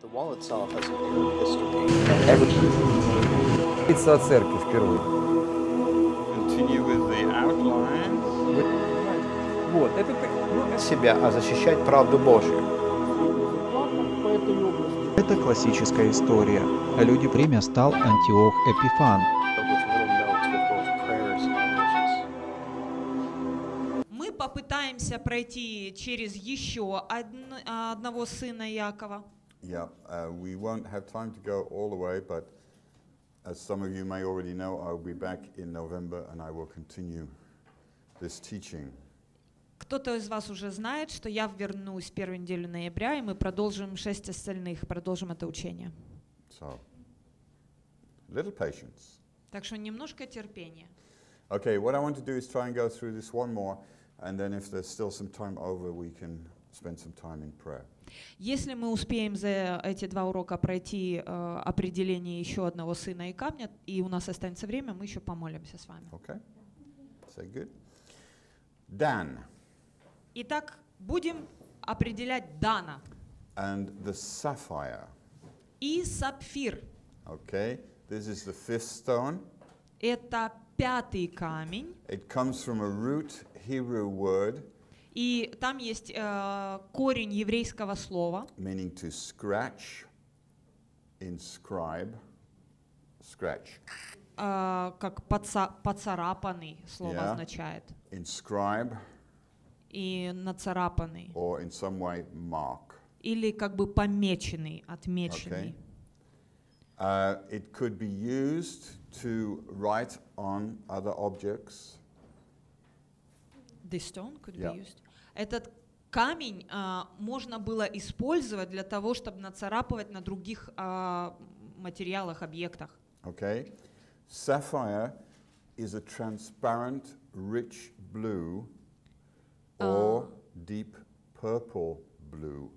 The wall itself has an Arab history. О церкви впервые. Continue with the outlines. Вот, это Себя, а защищать правду Божью. Это классическая история. Люди Время стал Антиох Эпифан. With little notes with both prayers and verses. Мы попытаемся пройти через еще одного сына Иакова. Yeah, we won't have time to go all the way, but as some of you may already know, I'll be back in November and I will continue this teaching. Кто-то из вас уже знает, что я вернусь первую неделю ноября, и мы продолжим 6 остальных, продолжим это учение. So, little patience. Так что немножко терпения. Okay, what I want to do is try and go through this one more, and then if there's still some time over, we can spend some time in prayer. Если мы успеем за эти 2 урока пройти определение еще одного сына и камня, и у нас останется время, мы еще помолимся с вами. Okay? Say good. Dan Итак, будем определять Дана and the sapphire. и сапфир. Okay, this is the fifth stone. Это 5-й камень, It comes from a root Hebrew word и там есть корень еврейского слова, meaning to scratch, inscribe, scratch, как поцарапанный слово Yeah. означает, inscribe, и нацарапанный, or in some way mark. или как бы помеченный, отмеченный. It could be used to write on other objects. This stone could Yeah. be used. Этот камень можно было использовать для того, чтобы нацарапывать на других материалах, объектах. Okay, sapphire is a transparent, rich blue or deep purple blue.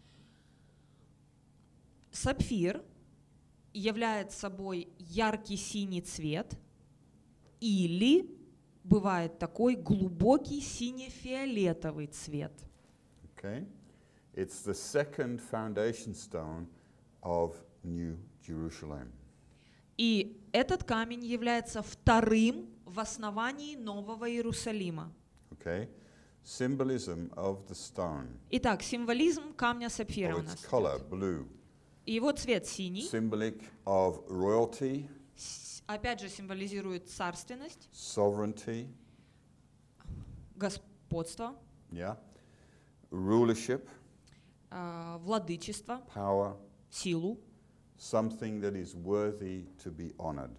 Сапфир является собой яркий синий цвет или бывает такой глубокий сине-фиолетовый цвет. Okay, it's the second foundation stone of New Jerusalem. И этот камень является вторым в основании Нового Иерусалима. Okay, symbolism of the stone. Итак, символизм камня сапфира Of у its нас. color, blue. Его цвет синий, Symbolic of royalty, опять же символизирует царственность, sovereignty, господство, yeah, rulership, владычество, power, силу, something that is worthy to be honored.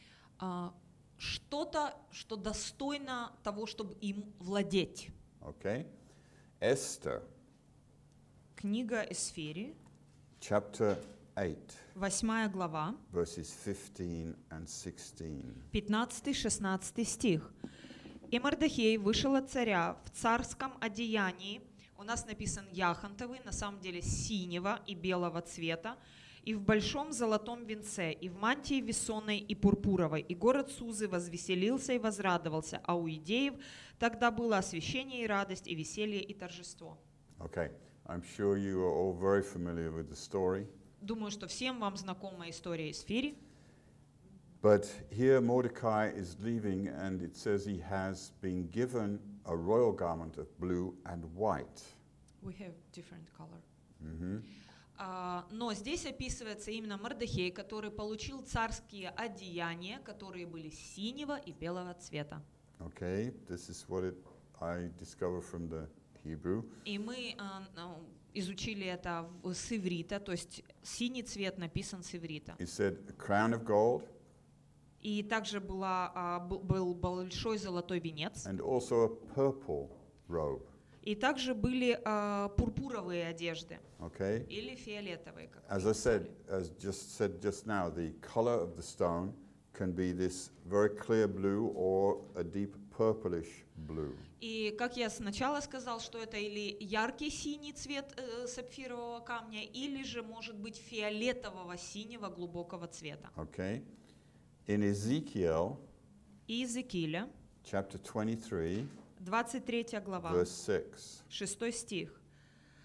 что-то, что достойно того, чтобы им владеть. Okay, Esther, Книга Эсфири, chapter 8, 8 глава, verses 15 and 16. 15-16 стих. «И Мордехей вышел от царя в царском одеянии». У нас написан яхонтовый, на самом деле синего и белого цвета, и в большом золотом венце, и в мантии весонной и пурпуровой. И город Сузы возвеселился и возрадовался, а у иудеев тогда было освящение и радость, и веселье, и торжество. Okay, I'm sure you are all very familiar with the story, Думаю, что всем вам знакома история Эсфири. but here Mordecai is leaving and it says he has been given a royal garment of blue and white. We have different color. Mhm. Но здесь описывается именно Мордехей, который получил царские одеяния, которые были синего и белого цвета. Okay, this is what I discovered from the Hebrew. И мы изучили это с иврита, то есть синий цвет написан с иврита. He said a crown of gold И также был большой золотой венец. and also a purple robe. И также были пурпуровые одежды Okay, или фиолетовые, как as вы I said, сказали. as just said just now, the color of the stone can be this very clear blue or a deep purplish blue. И как я сначала сказал, что это или яркий синий цвет сапфирового камня, или же может быть фиолетового синего глубокого цвета. Okay, in Ezekiel Иезекииля, chapter 23, 23 глава, verse 6. 6 стих.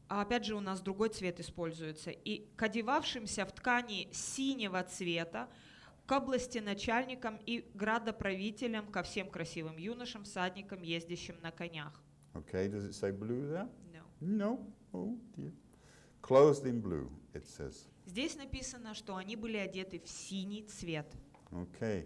А опять же у нас другой цвет используется. И к одевавшимся в ткани синего цвета, к области начальникам и градоправителям, ко всем красивым юношам, всадникам, ездящим на конях. Okay, does it say blue there? No. No. Oh dear. Clothed in blue, it says. Здесь написано, что они были одеты в синий цвет. Okay.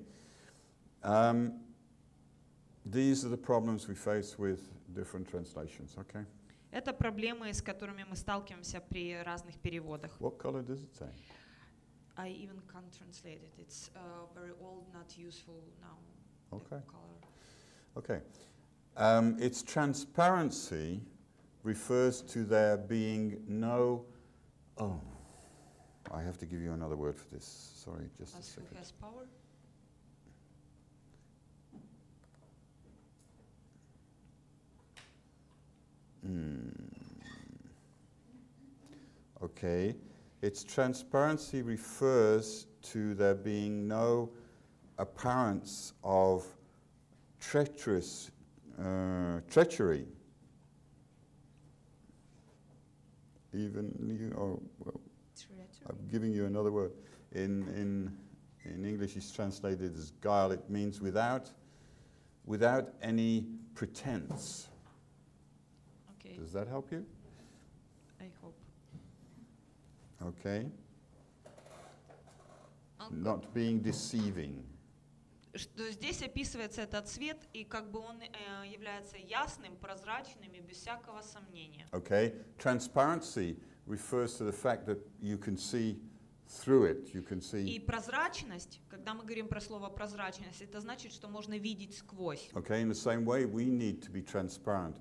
These are the problems we face with different translations, okay? Это проблемы, с которыми мы сталкиваемся при разных переводах. What color does it say? I even can't translate it. It's very old, not useful now. the Okay. color. Okay. Its transparency refers to there being no... Oh, I have to give you another word for this. Sorry, just a As who second. has power? Okay. Its transparency refers to there being no appearance of treachery. I'm giving you another word. In English, it's translated as guile. It means without any pretense. Okay, Does that help you? I hope. Okay. Not being deceiving. Что здесь описывается этот цвет, и как бы он является ясным, прозрачным и без всякого сомнения. Okay. Transparency refers to the fact that you can see through it. You can И see. прозрачность, когда мы говорим про слово прозрачность, это значит, что можно видеть сквозь. Okay. In the same way, we need to be transparent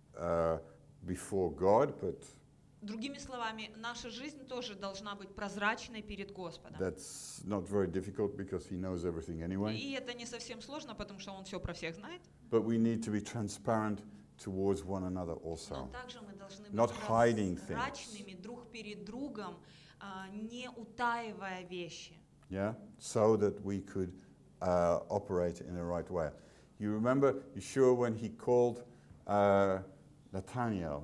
before God, but Другими словами, наша жизнь тоже должна быть прозрачной перед Господом. that's not very difficult because He knows everything anyway. И это не совсем сложно, потому что Он все про всех знает. But we need to be transparent towards one another Но also. также мы должны быть Not hiding прозрачными друг перед другом, не утаивая вещи. Yeah? So that we could operate in the right way. You remember Yeshua when He called Nathanael?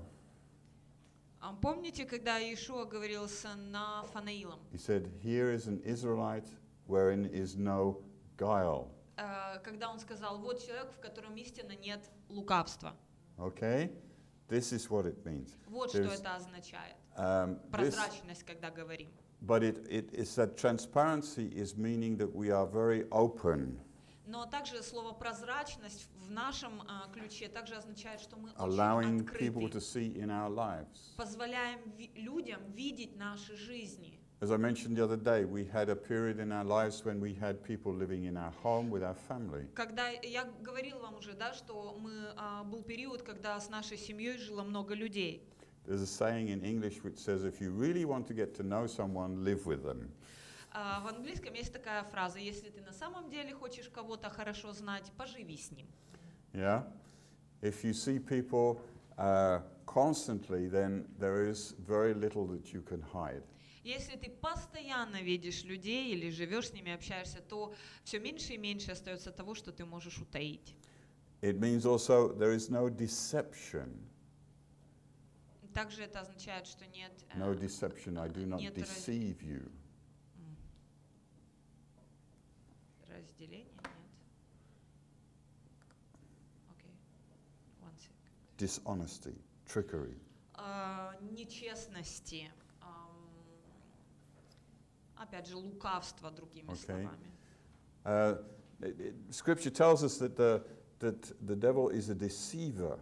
Помните, когда Иешуа говорил с Нафанаилом? He said, "Here is an Israelite wherein is no guile." Когда он сказал, вот человек, в котором истинно нет лукавства. Okay? This is what it means. Вот что There's, это означает. this, Прозрачность, когда говорим. but it is that transparency is meaning that we are very open, Но также слово прозрачность в нашем ключе также означает, что мы allowing очень people to открыты. see in our lives. Позволяем людям видеть наши жизни. As I mentioned the other day, we had a period in our lives when we had people living in our home with our family. Когда я говорил вам уже, да, что был период, когда с нашей семьей жило много людей. There's a saying in English which says, if you really want to get to know someone, live with them. В английском есть такая фраза: если ты на самом деле хочешь кого-то хорошо знать, поживи с ним. Yeah? If you see people constantly, then there is very little that you can hide. Если ты постоянно видишь людей или живешь с ними, общаешься, то все меньше и меньше остается того, что ты можешь утаить. It means also there is no deception. Также это означает, что нет No deception. I do not нет deceive you. разделения, нет. Окей. One second. Dishonesty, trickery. Нечестности, опять же, лукавства, другими Okay. словами. Scripture tells us that the devil is a deceiver.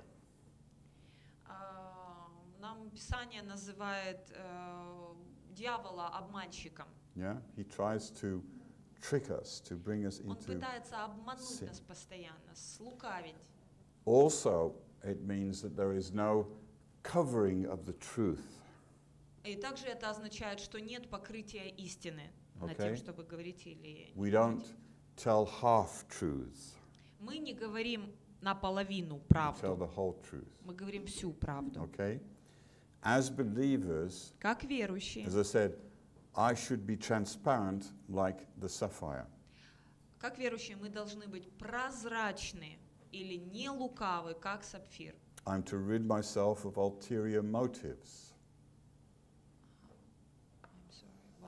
Нам Писание называет дьявола обманщиком. Yeah? He tries to trick us, to bring us Он into. пытается обмануть sin. нас постоянно, слукавить. Also, it means that there is no covering of the truth. И также это означает, что нет покрытия истины над Okay. тем, чтобы говорить или We не don't говорить. tell half truths. Мы не говорим наполовину We tell правду, the whole truth. мы говорим всю правду. Okay? As believers, Как верующие, as I said, I should be transparent like the sapphire. как верующие мы должны быть прозрачны или не лукавы, как сапфир. I'm to rid myself of ulterior motives.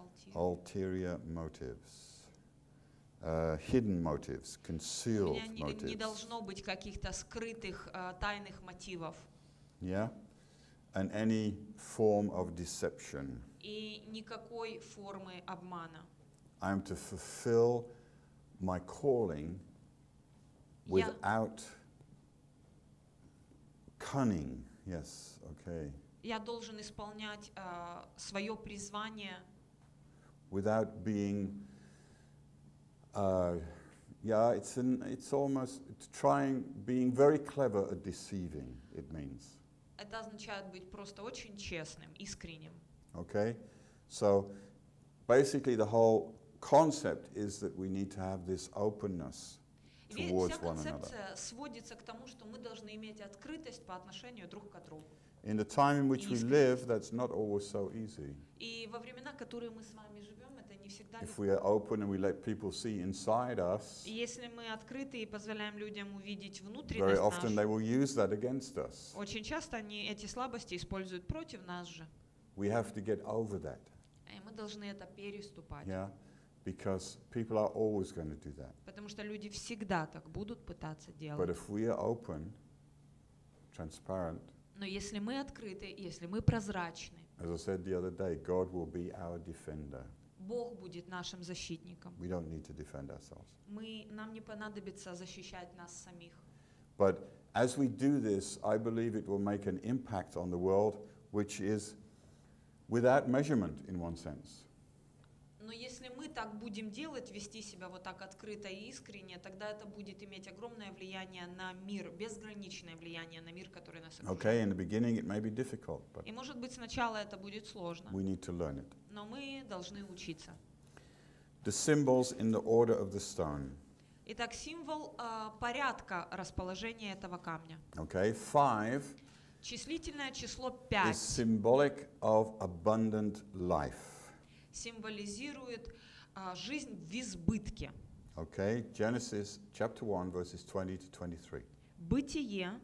ulterior motives, hidden motives, У concealed меня не motives. должно быть каких-то скрытых тайных мотивов Yeah? And any form of deception. и никакой формы обмана. I am to fulfill my calling Я, without cunning. Yes, okay. я должен исполнять свое призвание, Without being, it's almost it's trying, being very clever at deceiving, it means. это означает быть просто очень честным, искренним. Okay? So basically the whole concept is that we need to have this openness И towards вся one another. концепция сводится к тому, что мы должны иметь открытость по отношению друг к другу. In the time in which we Искренность. live, that's not always so easy. И во времена, которые мы с вами живем, это не всегда If легко. we are open and we let people see inside us, И если мы открыты и позволяем людям увидеть very внутренность often нашу, they will use that against us. очень часто они эти слабости используют против нас же. We have to get over that, И мы должны это переступать. yeah? Because people are always going to do that. Потому что люди всегда так будут пытаться But делать. if we are open, transparent, Но если мы открыты, если мы прозрачны, as I said the other day, God will be our defender. Бог будет нашим защитником. We don't need to defend ourselves. Нам не понадобится защищать нас самих. But as we do this, I believe it will make an impact on the world which is without measurement in one sense. Но если мы так будем делать, вести себя вот так открыто и искренне, тогда это будет иметь огромное влияние на мир, безграничное влияние на мир, который нас окружает. Okay, in the beginning it may be difficult, but И может быть сначала это будет сложно, we need to learn it. но мы должны учиться. The symbols in the order of the stone. Итак, символ порядка расположения этого камня. Okay, 5 Числительное число is 5 symbolic of abundant life. символизирует жизнь в избытке. Okay, Genesis chapter 1 verses 20 to 23. Бытие.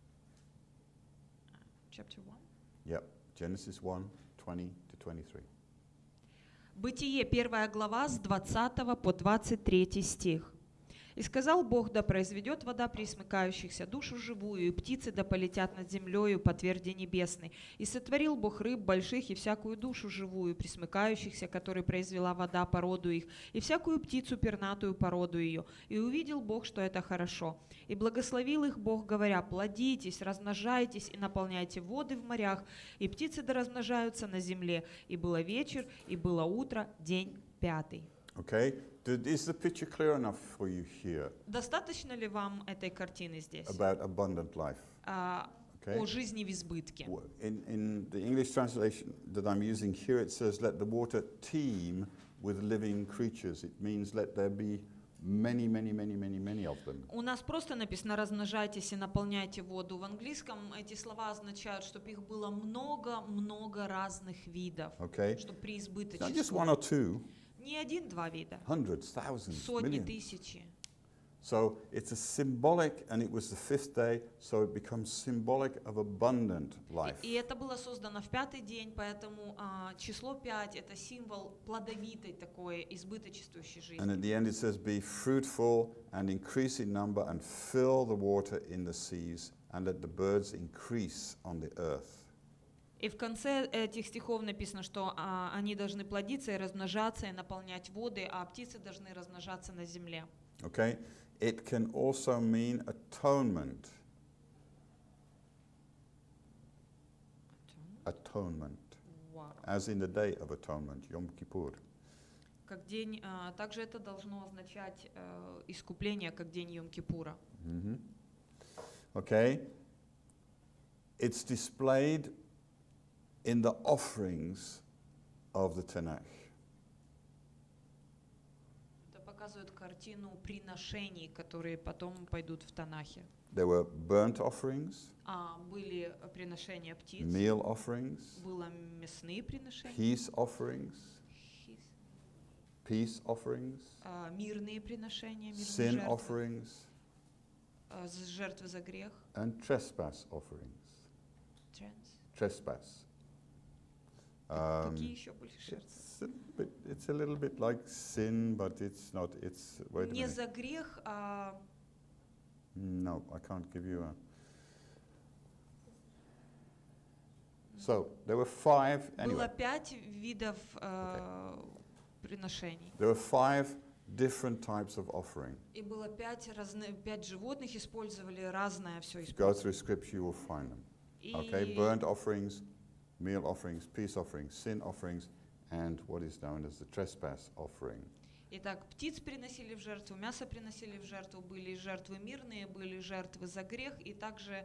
Chapter 1. Yep, Genesis 1, 20 to 23. Бытие, 1 глава, с 20 по 23 стих. «И сказал Бог, да произведет вода пресмыкающихся душу живую, и птицы да полетят над землею по тверди небесной. И сотворил Бог рыб больших и всякую душу живую, пресмыкающихся, которые произвела вода по роду их, и всякую птицу пернатую по роду ее. И увидел Бог, что это хорошо. И благословил их Бог, говоря, плодитесь, размножайтесь и наполняйте воды в морях, и птицы да размножаются на земле. И было вечер, и было утро, день 5». Okay, is the picture clear enough for you here Достаточно ли вам этой картины здесь? about abundant life? Okay. О жизни в избытке. In the English translation that I'm using here, it says, let the water teem with living creatures. It means let there be many, many, many, many, many of them. У нас просто написано «размножайтесь и наполняйте воду». В английском эти слова означают, чтобы их было много-много разных видов, Okay? чтобы Not just преизбыточество. one or two, Не один-два вида, hundreds, thousands, сотни, millions. тысячи. So it's a symbolic, and it was the 5th day, so it becomes symbolic of abundant life. И это было создано в 5-й день, поэтому число 5 – это символ плодовитой такой, избыточествующей And жизни. at the end it says, be fruitful and increase in number and fill the water in the seas and let the birds increase on the earth. И в конце этих стихов написано, что они должны плодиться и размножаться, и наполнять воды, а птицы должны размножаться на земле. Okay? It can also mean atonement. Atonement. Вау. As in the day of atonement, Yom Kippur. Как день, также это должно означать искупление, как день Йом-Кипура. Okay? It's displayed in the offerings of the Tanakh. Это показывает картину приношений, которые потом пойдут в Танахе. There were burnt offerings, Были приношения птиц, meal offerings, было мясные приношения, peace offerings, peace offerings, мирные приношения, мирные sin жертвы, offerings, жертвы за грех, and trespass offerings. Trespass. Какие еще были жертвы? It's a little bit like sin, but it's not. It's wait a Не minute. за грех, а No, I can't give you a. So there were five. было Anyway, 5 видов приношений. there were five different types of offering. И было 5 животных, использовали разное все. Go through Scripture, you will find them. Okay, burnt offerings, meal offerings, peace offerings, sin offerings, and what is known as the trespass offering. Итак, птиц приносили в жертву, мясо приносили в жертву, были жертвы мирные, были жертвы за грех, и также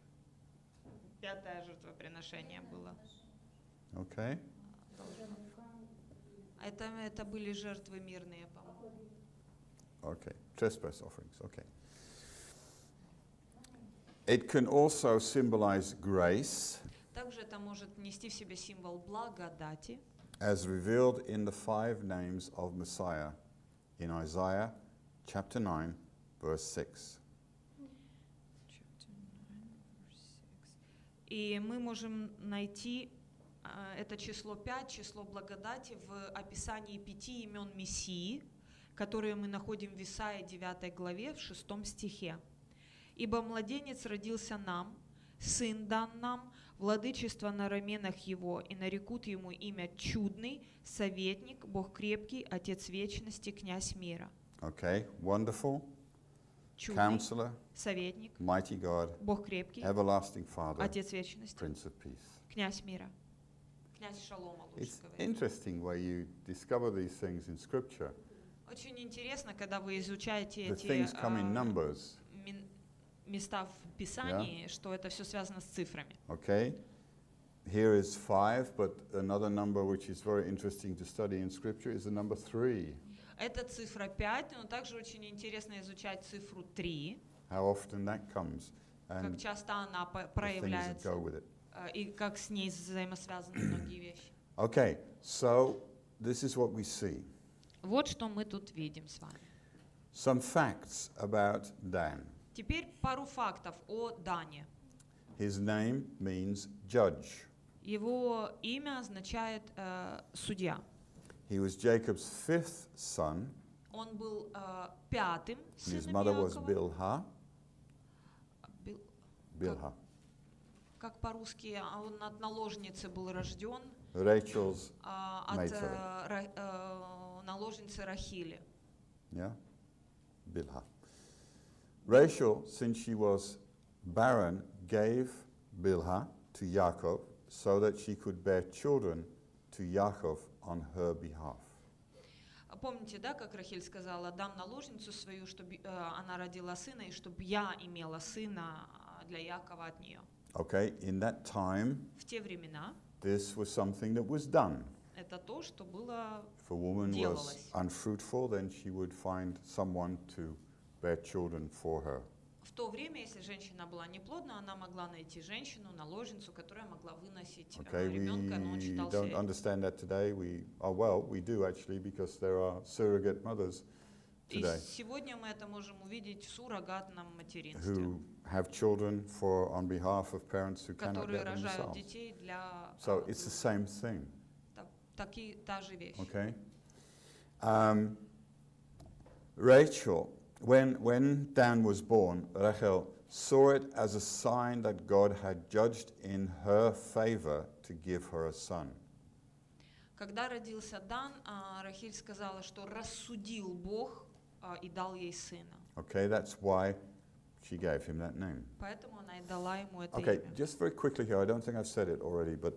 5-е жертвоприношение было. Okay. Это были жертвы мирные, по-моему. Okay, trespass offerings. Okay. It can also symbolize grace, Также это может нести в себе символ благодати, as revealed in the 5 names of Messiah in Isaiah chapter 9, verse 6. И мы можем найти это число 5, число благодати в описании 5 имен Мессии, которые мы находим в Исаии 9 главе в 6 стихе. «Ибо младенец родился нам, сын дан нам, владычество на раменах его, и нарекут ему имя Чудный, Советник, Бог крепкий, Отец вечности, Князь мира». Okay, wonderful, Чудный, Counselor, Советник, Mighty God, Бог крепкий, Everlasting Father, Отец вечности, Prince of Peace. Князь мира, Князь Шалома, лучше It's говорить. interesting where you discover these things in Scripture. Очень интересно, когда вы изучаете The эти things come in numbers, места в Писании, что это все связано с цифрами. okay? Here is 5, but another number which is very interesting to study in Scripture is the number 3. Это цифра 5, но также очень интересно изучать цифру 3, How often that comes как and часто она the things that проявляется, go with it. и как с ней взаимосвязаны многие вещи. Okay, so this is what we see. Вот что мы тут видим с вами. Some facts about Dan. Теперь пару фактов о Дане. His name means judge. Его имя означает судья. He was Jacob's 5th son. Он был 5-м And his сыном mother was Иакова. Bilhah. Bilhah. Как по-русски, он от наложницы был рожден, Rachel's от maidservant. наложницы Рахили. Yeah? Bilhah. Rachel, since she was barren, gave Bilhah to Yaakov so that she could bear children to Yaakov on her behalf. Помните, да, как Рахиль сказала, дам наложницу свою, чтобы она родила сына, и чтобы я имела сына для Якова от нее. Okay, in that time, В те времена this was something that was done. это то, что было If a woman was делалось. unfruitful, then she would find someone to bear children for her. В то время, если женщина была неплодна, она могла найти женщину, наложницу, которая могла выносить Okay, ребенка, но он we считался... don't understand that today. We do actually, because there are surrogate mothers И today сегодня мы это можем увидеть в суррогатном материнстве, who have children on behalf of parents who cannot которые bear them рожают themselves. детей для... So it's the same thing. та же вещь. Okay. Rachel, when Dan was born, Rachel saw it as a sign that God had judged in her favor to give her a son. Когда родился Дан, Рахиль сказала, что рассудил Бог и дал ей сына. Okay, that's why she gave him that name. Поэтому она и дала ему это Okay, имя. just very quickly here, I don't think I've said it already, but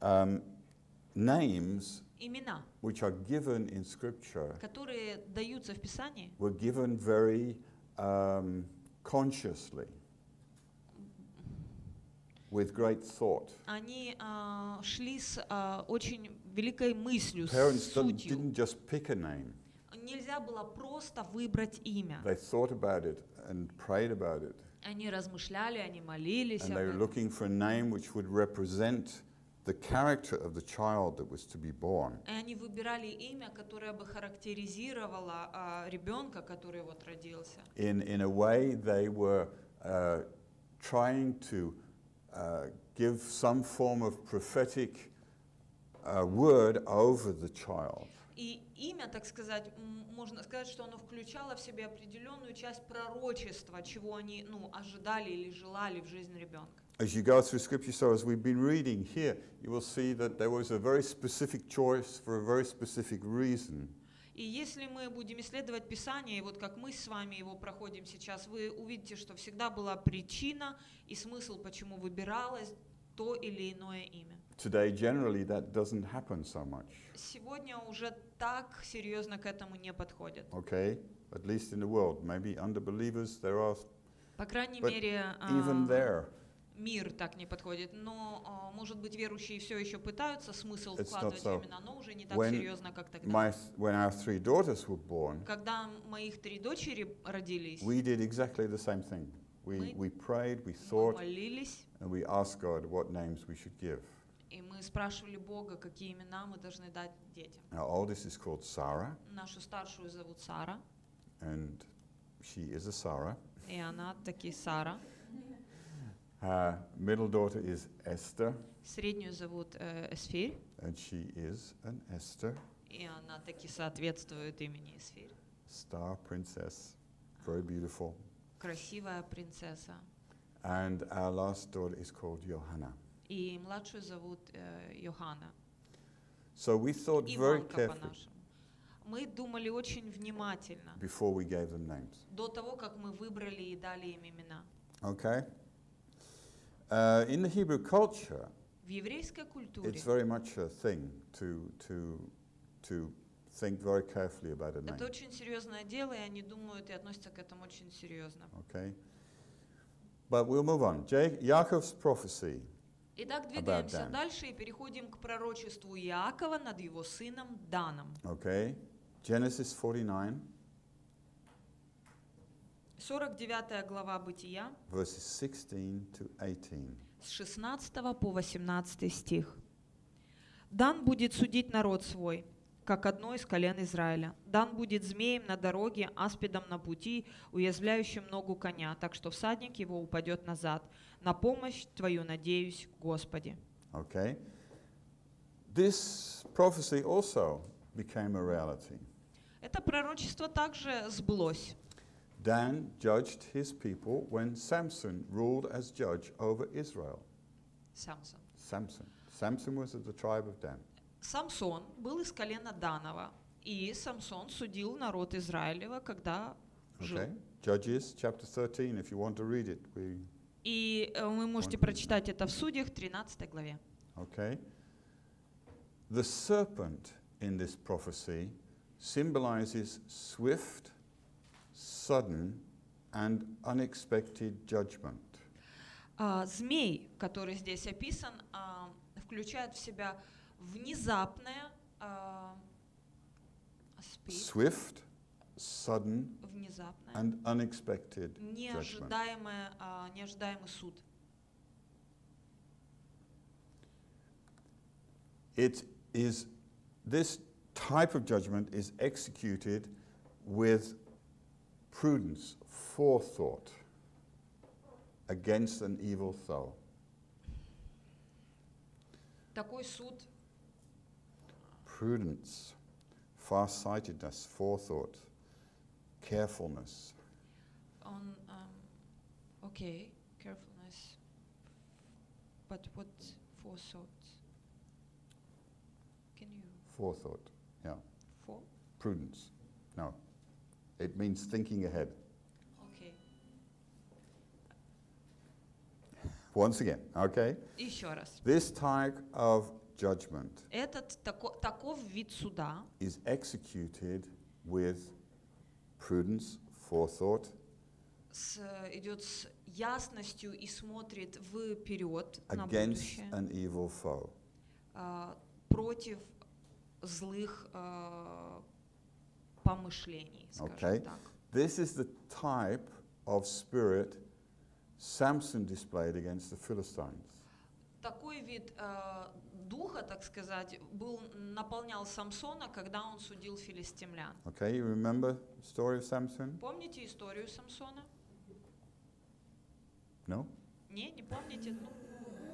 names Имена, which are given in Scripture которые даются в Писании, were given very consciously, with great thought. они шли с очень великой мыслью, с Parents сутью. didn't just pick a name. Нельзя было просто выбрать имя. They thought about it and prayed about it. Они размышляли, они молились And об they were этом. looking for a name which would represent the character of the child that was to be born. И они выбирали имя, которое бы характеризировало ребенка, который вот родился. In a way, they were trying to give some form of prophetic a word over the child. И имя, так сказать, можно сказать, что оно включало в себе определенную часть пророчества, чего они ожидали или желали в жизнь ребенка. As you go through Scripture, so as we've been reading here, you will see that there was a very specific choice for a very specific reason. И если мы будем исследовать Писание, и вот как мы с вами его проходим сейчас, вы увидите, что всегда была причина и смысл, почему выбиралось то или иное имя. Today, generally, that doesn't happen so much. Сегодня уже так серьезно к этому не подходят. Okay, at least in the world. Maybe under believers there are, По крайней but мере, even there, мир так не подходит. Но, может быть, верующие все еще пытаются смысл It's вкладывать not so. в имена, но уже не так When серьезно, как тогда. when our 3 daughters were born, Когда моих 3 дочери родились, we did exactly the same thing. Мы- We prayed, we мы thought, молились, and we asked God what names we should give. и мы спрашивали Бога, какие имена мы должны дать детям. Our oldest is called Sarah, Нашу старшую зовут Сара, and she is a Sarah. и она таки Сара. Her middle daughter is Esther, Среднюю зовут Эсфирь, and she is an Esther, и она таки соответствует имени Эсфирь. star princess, very beautiful. Красивая принцесса. And our last daughter is called Johanna. И младшую зовут Йоханна. So we thought very Иванка carefully по-нашему. Мы думали очень внимательно before we gave them names. до того, как мы выбрали и дали им имена. Okay? In the Hebrew culture, В еврейской культуре it's very much a thing to think very carefully about a это name. очень серьезное дело, и они думают и относятся к этому очень серьезно. Okay? But we'll move on. Yaakov's prophecy Итак, Dan. двигаемся дальше и переходим к пророчеству Иакова над его сыном Даном. Okay, Genesis 49, 49 глава Бытия, verses 16 to 18. с 16 по 18 стих. «Дан будет судить народ свой, как одно из колен Израиля. Дан будет змеем на дороге, аспидом на пути, уязвляющим ногу коня, так что всадник его упадет назад. На помощь Твою надеюсь, Господи». Okay, this prophecy also became a reality. Это пророчество также сбылось. Dan judged his people when Samson ruled as judge over Israel. Самсон. Samson was of the tribe of Dan. Самсон был из колена Данова, и Самсон судил народ Израилева, когда жил. Okay, Judges chapter 13, if you want to read it. И вы можете прочитать это в Судьях, 13 главе. Okay. The serpent in this prophecy symbolizes swift, sudden, and unexpected judgment. Змей, который здесь описан, включает в себя внезапное, Swift, sudden, внезапное, and unexpected judgment. неожидаемый суд. It is, this type of judgment is executed with prudence, forethought, against an evil foe. Такой суд, Prudence, farsightedness, forethought, carefulness. он, okay, carefulness, but what forethought? Can you Forethought, yeah. for? Prudence, no. It means thinking ahead. Okay. Once again, okay? Еще раз. This type of judgment Таков вид суда is executed with prudence, forethought, идет с ясностью и смотрит вперед на against будущее, an evil foe. против злых помышлений, скажем Okay. так. This is the type of spirit Samson displayed against the Philistines. Такой вид духа, так сказать, наполнял Самсона, когда он судил филистимлян. Okay, you remember the story of Samson? Помните историю Самсона? No? Не помните?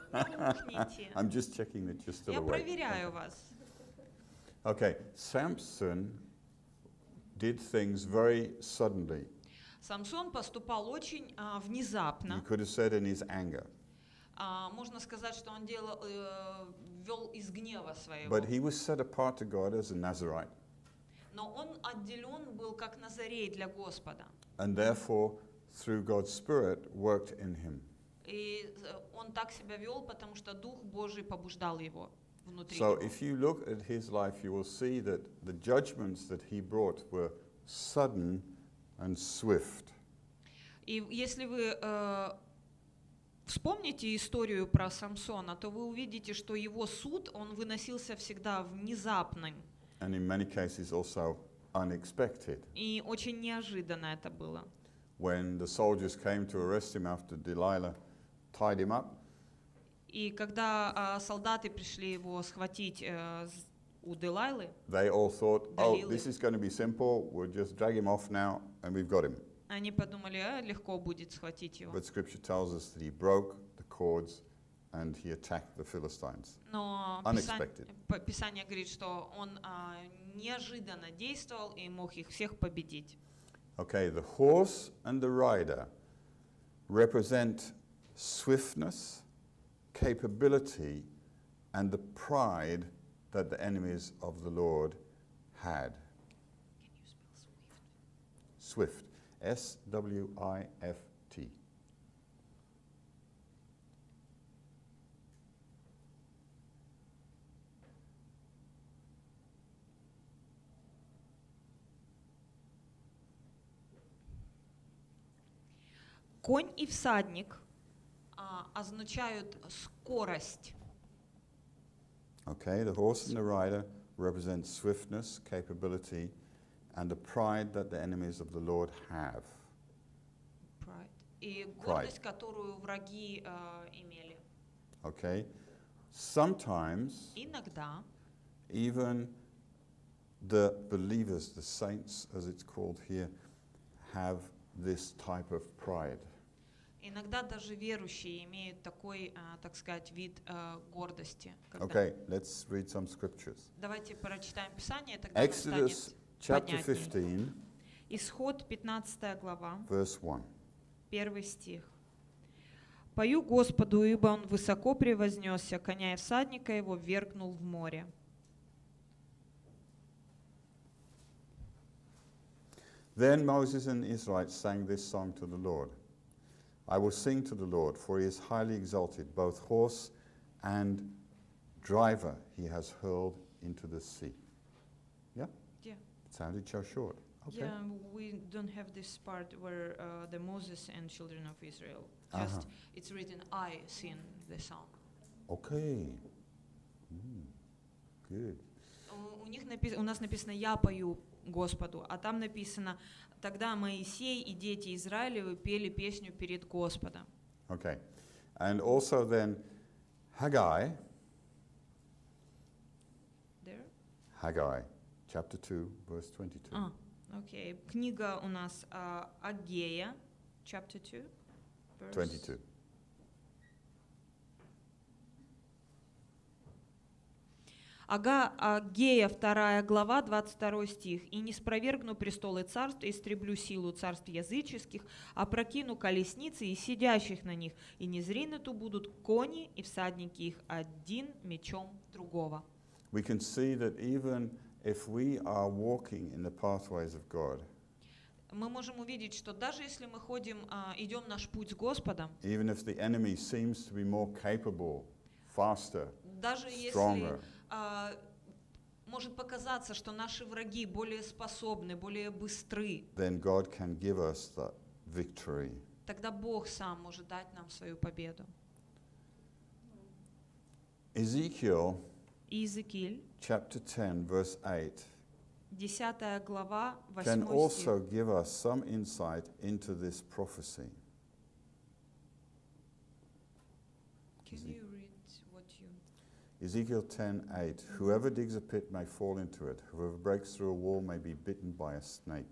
Мухните. I'm just checking that you're still Я awake. проверяю вас. Okay, Samson did things very suddenly. Самсон поступал очень You внезапно. could have said in his anger. Можно сказать, что он вел из гнева своего. But he was set apart to God as a Nazarite, Но он отделен был как Назарей для Господа. and therefore, through God's Spirit, worked in him. И он так себя вел, потому что Дух Божий побуждал его внутри So него. if you look at his life, you will see that the judgments that he brought were sudden and swift. И если вы вспомните историю про Самсона, то вы увидите, что его суд, он выносился всегда внезапным. And in many cases also unexpected. И очень неожиданно это было. When the soldiers came to arrest him after Delilah tied him up, И когда солдаты пришли его схватить у Делайлы, they all thought, oh, Dalila. this is going to be simple, we'll just drag him off now and we've got him. они подумали, легко будет схватить его. But Scripture tells us that he broke the cords and he attacked the Philistines. Но Unexpected. Писание говорит, что он неожиданно действовал и мог их всех победить. Okay, the horse and the rider represent swiftness, capability, and the pride that the enemies of the Lord had. Can you spell swift? Swift. S-W-I-F-T. Конь и всадник означают скорость. Okay, the horse and the rider represent swiftness, capability, and the pride that the enemies of the Lord have. Pride. И гордость, которую враги имели. Okay? Sometimes Иногда even the believers, the saints as it's called here, have this type of pride. Иногда даже верующие имеют такой, так сказать, вид гордости. когда- Okay, let's read some scriptures. Давайте прочитаем Писание, тогда нам Exodus станет chapter понятнее. 15, Исход 15 глава, verse 1. 1 стих. «Пою Господу, ибо Он высоко превознесся, коня и всадника его ввергнул в море». Then Moses and the Israelites sang this song to the Lord. I will sing to the Lord, for he is highly exalted, both horse and driver he has hurled into the sea. Yeah? Yeah. It sounded so short. Okay. Yeah, we don't have this part where the Moses and children of Israel. Just Ага. it's written, I sing the song. Okay. Good. У нас написано «Я пою Господу», а там написано «Тогда Моисей и дети Израилевы пели песню перед Господом». Okay. And also then Haggai, There? Haggai, chapter 2, verse 22. Окей. Книга у нас Агея, chapter 2, verse 22. Агея, 2 глава, 22 стих. «И не спровергну престолы царств, и истреблю силу царств языческих, опрокину колесницы и сидящих на них, и не зринуты будут кони и всадники их один мечом другого». We can see that even if we are walking in the pathways of God, Мы можем увидеть, что даже если мы идем наш путь с Господом, even if the enemy seems to be more capable, faster, даже если stronger, может показаться, что наши враги более способны, более быстры, then God can give us that victory. тогда Бог сам может дать нам свою победу. Ezekiel Иезекииль, chapter 10, verse 8 10 глава, can 8 also стих. give us some insight into this prophecy. Can you read what you... Ezekiel 10:8. Whoever digs a pit may fall into it. Whoever breaks through a wall may be bitten by a snake.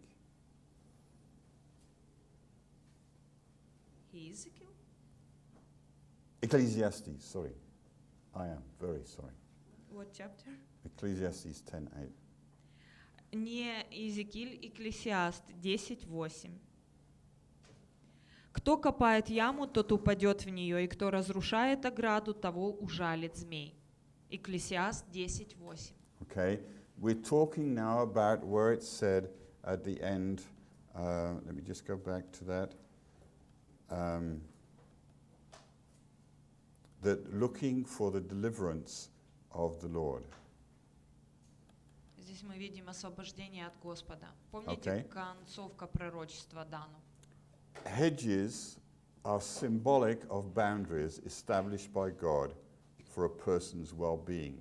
Иезекииль? Ecclesiastes, sorry. I am very sorry. What chapter? Ecclesiastes 10:8. Не Иезекииль, Экклесиаст 10:8. Кто копает яму, тот упадет в нее, и кто разрушает ограду, того ужалит змей. Экклесиаст 10:8. Okay, we're talking now about where it said at the end, let me just go back to that, that looking for the deliverance of the Lord. Здесь мы видим освобождение от Господа. Помните, Okay. концовка пророчества Дану? Hedges are symbolic of boundaries established by God for a person's well-being.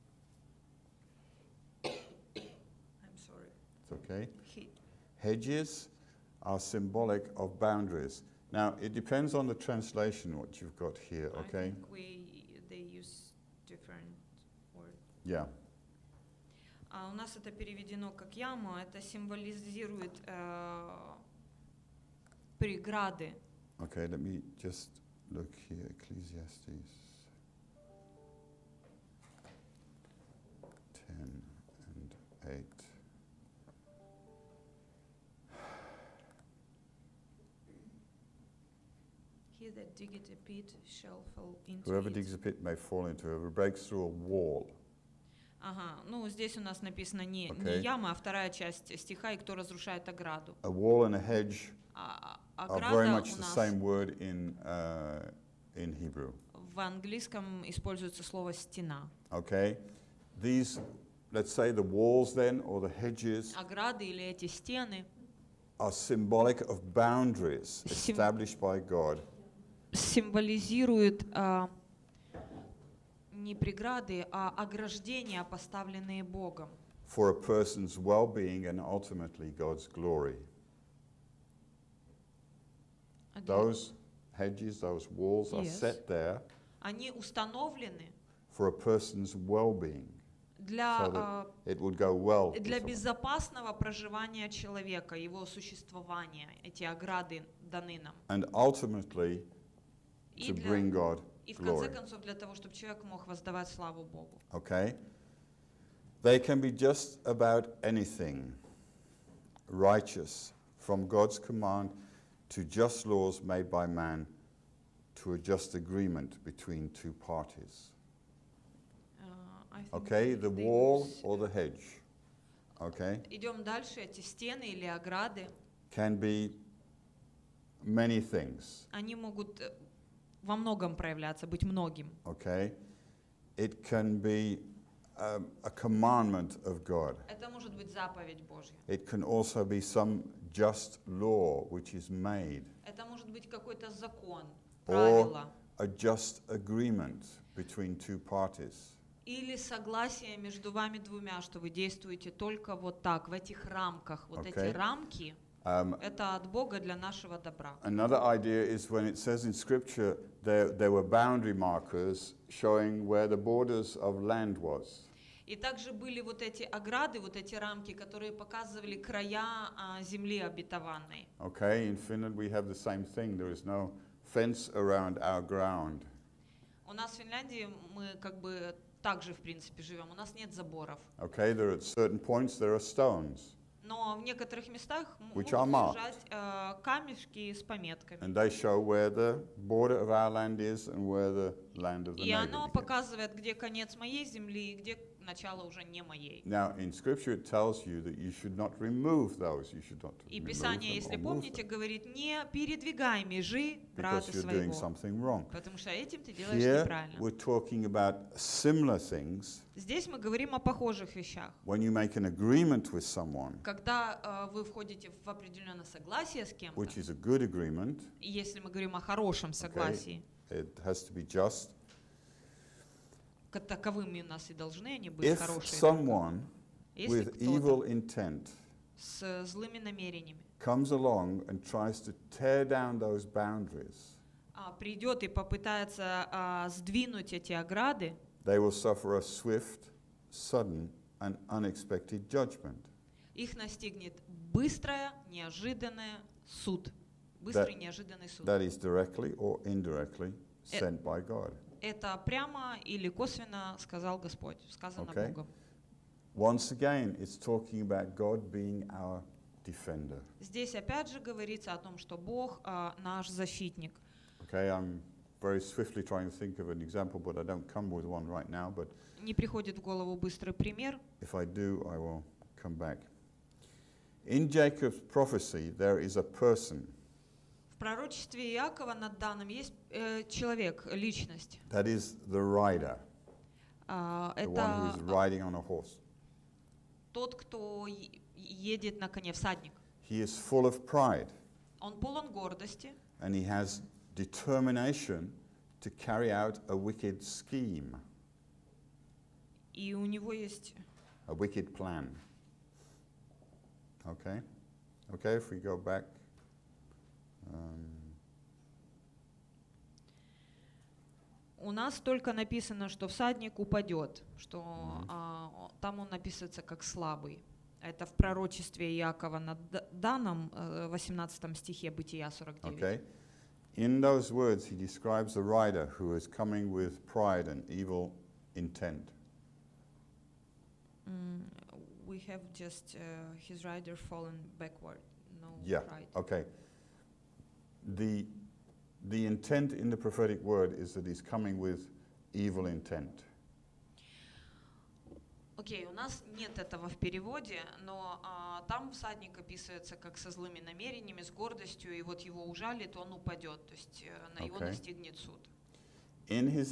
I'm sorry. It's okay? He- Hedges are symbolic of boundaries. Now, it depends on the translation what you've got here, I okay? think they use different word. Yeah. А у нас это переведено как яма. Это символизирует преграды. Okay, let me just look here. Ecclesiastes 10 and 8. He that diggeth a pit shall fall into Whoever it. digs a pit may fall into it. Whoever breaks through a wall. Ага, ну здесь у нас написано не Okay. яма, а вторая часть стиха, и кто разрушает ограду. A wall and a hedge А are very ограда much у the нас same word in Hebrew. в английском используется слово стена. Okay? These, let's say the walls then, or the hedges, Ограды или эти стены are symbolic of boundaries Sym- established by God символизируют не преграды, а ограждения, поставленные Богом. for a person's well-being and ultimately God's glory. Those hedges, those walls are Yes. set there Они установлены for a person's well-being, для, so that it would go well. with для someone. безопасного проживания человека, его существования. Эти ограды даны нам. And ultimately И, to bring God и в конце glory. концов для того, чтобы человек мог воздавать славу Богу. Okay? They can be just about anything righteous, from God's command to just laws made by man to a just agreement between two parties. I think Okay? The they wall use- or the hedge. Okay? Идем дальше. Эти стены или ограды, Can be many things. они могут во многом проявляться, быть многим. Okay? It can be a commandment of God. Это может быть заповедь Божья. It can also be some just law which is made, Это может быть какой-то закон, or правило. a just agreement between two parties. Или согласие между вами двумя, что вы действуете только вот так, в этих рамках. Вот Okay. эти рамки, это от Бога для нашего добра. Another idea is when it says in Scripture there were boundary markers showing where the borders of land was. И также были вот эти ограды, вот эти рамки, которые показывали края земли обетованной. Okay, in Finland we have the same thing. There is no fence around our ground. У нас в Финляндии мы как бы также, в принципе, живем. У нас нет заборов. Okay, there are at certain points there are stones, Но в некоторых местах Which могут are marked. лежать камешки с пометками. and they show where the border of our land is and where the land of the И оно neighbor. показывает, где конец моей земли и где начало уже не моей. Now, in Scripture it tells you that you should not remove those. You should not И remove Писание, them если or move помните, them, говорит, не передвигай межи брата because you're doing своего, something wrong. потому что этим ты делаешь Here неправильно. we're talking about similar things. Здесь мы говорим о похожих вещах. When you make an agreement with someone, Когда вы входите в определенное согласие с кем-то, which is a good agreement, и если мы говорим о хорошем согласии, it has to be just. таковыми у нас и должны они быть If хорошие. someone Если with кто-то evil intent с злыми намерениями comes along and tries to tear down those boundaries, придет и попытается сдвинуть эти ограды, they will suffer a swift, sudden, and unexpected judgment. их настигнет быстрое, неожиданное суд. Быстрый, неожиданный суд. That is directly or indirectly sent by God. Это прямо или косвенно сказал Господь, сказано Okay. Богом. Once again, it's talking about God being our defender. Здесь опять же говорится о том, что Бог наш защитник. Okay, I'm very swiftly trying to think of an example, but I don't come with one right now. But Не приходит в голову быстрый пример. if I do, I will come back. In Jacob's prophecy, there is a person В пророчестве Иакова над Даном есть человек, личность. that is the rider, the one who is Это riding on a horse. тот, кто едет на коне, всадник. He is full of pride, Он полон гордости, and he has determination to carry out a wicked scheme, и у него есть... a wicked plan. Okay? Okay, if we go back. У нас только написано, что всадник упадет, что там он описывается как слабый. Это в пророчестве Иакова над Даном, 18 стихе Бытия 49. Okay? In those words, he describes a rider who is coming with pride and evil intent. We have just his rider fallen backward, no Yeah, pride. okay. The intent in the prophetic word is that he's coming with evil intent. Окей, у нас нет этого в переводе, но там всадник описывается как со злыми намерениями, с гордостью, и вот его ужалит, он упадет, то есть на его Okay. настигнет суд. In his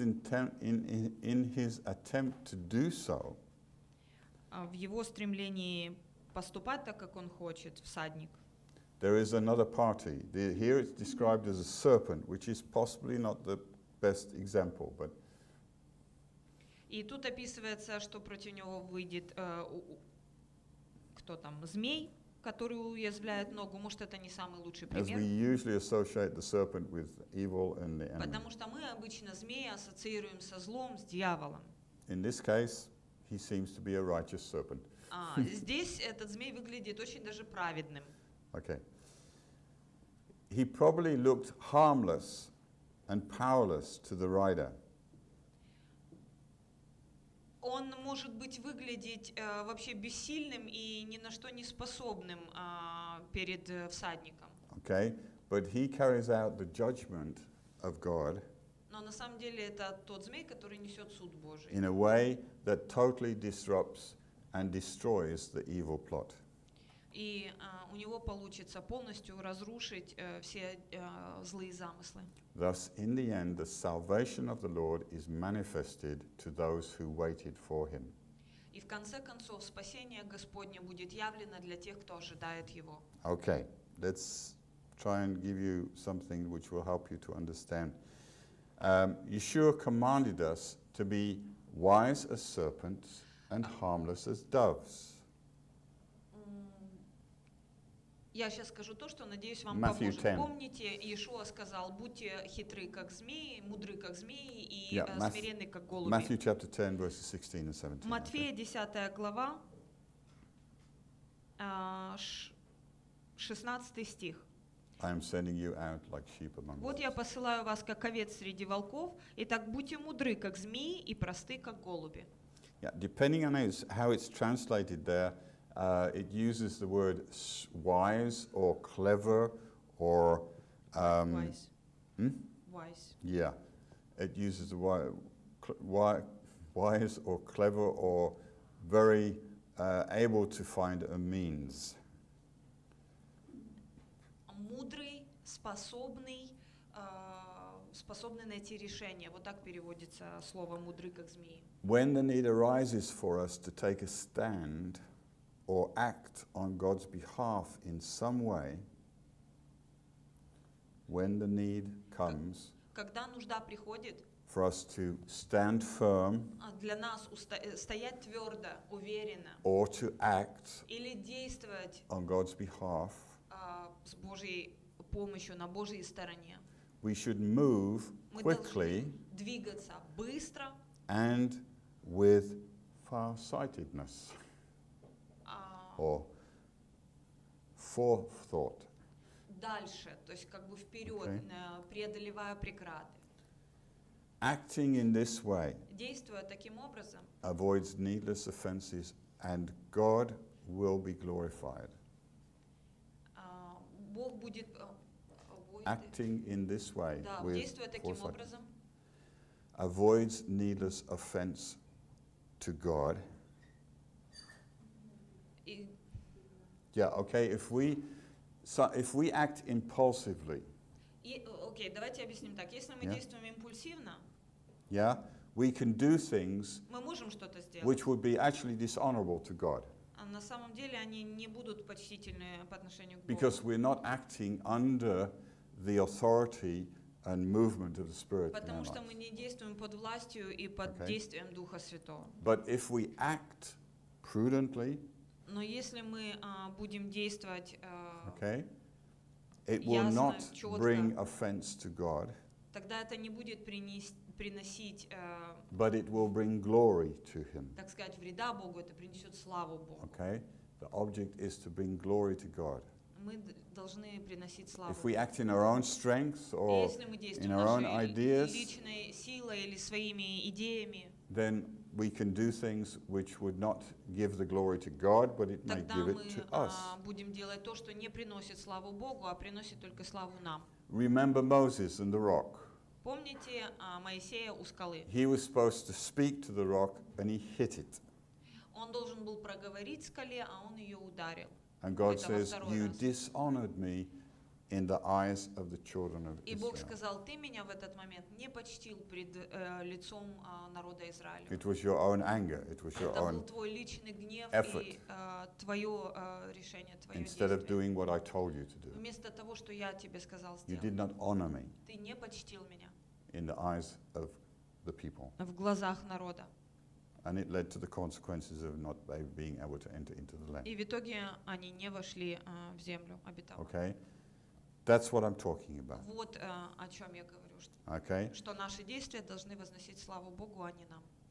attempt to do so, В его стремлении поступать так, как он хочет, всадник, there is another party. Here it's described as a serpent, which is possibly not the best example, but и тут описывается, что против него выйдет кто там, змей, который уязвляет ногу. Может, это не самый лучший as we пример, usually associate the serpent with evil and the enemy. потому что мы обычно змея ассоциируем со злом, с дьяволом. In this case, he seems to be a righteous serpent. Здесь этот змей выглядит очень даже праведным. Okay. He probably looked harmless and powerless to the rider. Он может быть выглядеть вообще бессильным и ни на что не способным перед всадником. Okay? But he carries out the judgment of God Но на самом деле это тот змей, который несет суд Божий. in a way that totally disrupts and destroys the evil plot. И у него получится полностью разрушить все злые замыслы. Thus, in the end, the salvation of the Lord is manifested to those who waited for him. И в конце концов спасение Господне будет явлено для тех, кто ожидает его. Okay, let's try and give you something which will help you to understand. Yeshua commanded us to be wise as serpents and harmless as doves. Я сейчас скажу то, что, надеюсь, вам Matthew поможет. 10. Помните, Иешуа сказал: будьте хитры, как змеи, мудры, как змеи, и Yeah, смиренны, как голуби. Matthew chapter 10, verses 16 and 17. Матфея, 10 глава, 16 стих. I am sending you out like sheep among Вот wolves. я посылаю вас, как овец среди волков, и так будьте мудры, как змеи, и просты, как голуби. Yeah, depending on how it's translated there, it uses the word wise or clever or Wise. hmm? Wise. Yeah, it uses the wise or clever or very able to find a means. Мудрый, способный, способный найти решение. Вот так переводится слово «мудрый, как змеи». When the need arises for us to take a stand or act on God's behalf in some way, when the need comes Когда нужда приходит, for us to stand firm для нас стоять твердо, уверенно, or to act или действовать on God's behalf, с Божьей помощью на Божьей стороне. we should move Мы quickly должны двигаться быстро, and with farsightedness or forethought. дальше, то есть как бы вперед, Okay. преодолевая преграды. acting in this way действуя таким образом, avoids needless offenses, and God will be glorified. Бог будет Acting in this way да, with действуя таким foresight образом, avoids needless offense to God. и, Yeah, okay, if we act impulsively, окей, давайте объясним так. Если мы Yeah. действуем импульсивно, yeah, we can do things мы можем что-то сделать. which would be actually dishonorable to God А на самом деле они не будут почтительны по отношению к Богу. because we're not acting under the authority and movement of the Spirit in our Потому что мы lives. не действуем под властью и под Okay. действием Духа Святого. But if we act prudently, Но если мы будем действовать, okay, it will Ясно, not чётко. bring offense to God, тогда это не будет приносить, but it will bring glory to Him. так сказать, вреда Богу, это принесет славу Богу. Okay? The object is to bring glory to God. Мы должны приносить славу. If we act in our own strength И or если мы in действуем our own нашей ideas, личной силой или своими идеями, then we can do things which would not give the glory to God, but it may тогда give it мы to us. будем делать то, что не приносит славу Богу, а приносит только славу нам. Remember Moses and the rock. Помните Моисея у скалы? He was supposed to speak to the rock and he hit it. Он должен был проговорить скале, а он ее ударил. And God Это во says, второй you раз. dishonored me in the eyes of the children of И Бог Israel. сказал, ты меня в этот момент не почтил пред лицом народа Израиля. It was your own anger, it was your Это был own, твой личный гнев effort. и твое решение, твое instead of действие. doing what I told you to do. Вместо того, что я тебе сказал You сделать, did not honor me ты не почтил меня in the eyes of the people. в глазах народа. And it led to the consequences of not being able to enter into the land. И в итоге они не вошли в землю обетованную. Okay? That's what I'm talking about. Вот о чем я говорю, Okay? что наши действия должны возносить славу Богу, а не нам.